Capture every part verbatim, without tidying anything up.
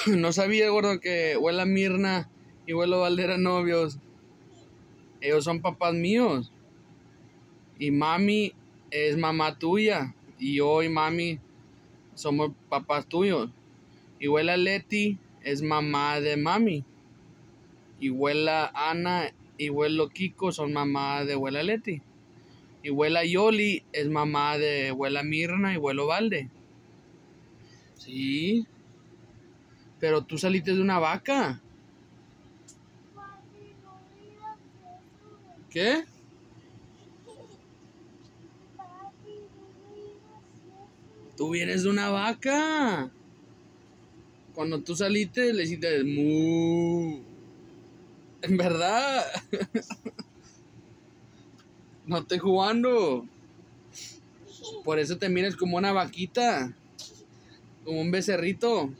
No sabía, gordo, que Abuela Mirna y Abuelo Valde eran novios. Ellos son papás míos. Y mami es mamá tuya. Y yo y mami somos papás tuyos. Y abuela Leti es mamá de mami. Y abuela Ana y abuelo Kiko son mamá de abuela Leti. Y abuela Yoli es mamá de abuela Mirna y abuelo Valde. Sí. Pero tú saliste de una vaca. ¿Qué? Tú vienes de una vaca. Cuando tú saliste le hiciste mu. En verdad. No estoy jugando. Por eso te miras como una vaquita. Como un becerrito.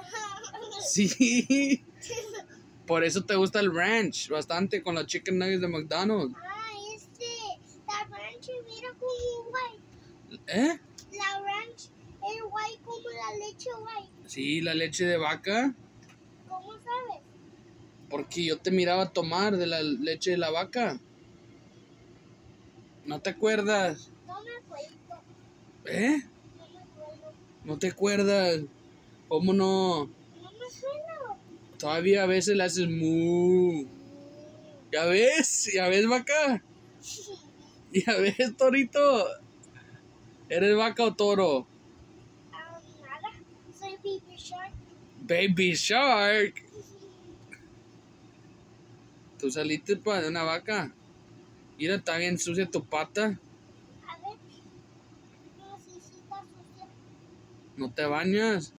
Sí. Por eso te gusta el ranch bastante con los chicken nuggets de McDonald's. Ah, este, la ranch mira como white. ¿Eh? La ranch es white como la leche white. Sí, la leche de vaca. ¿Cómo sabes? Porque yo te miraba tomar de la leche de la vaca. ¿No te acuerdas? No me acuerdo. ¿Eh? No me acuerdo. ¿No te acuerdas? ¿Cómo no? No me acuerdo. Todavía a veces le haces mu. ¿Ya ves? ¿Ya ves, vaca? ¿Ya ves, torito? ¿Eres vaca o toro? Ah, nada. Soy Baby Shark. Baby Shark. Tú saliste pa, de una vaca. Mira, está bien sucia tu pata. A ver. No, sí, sí, está sucia. No te bañas.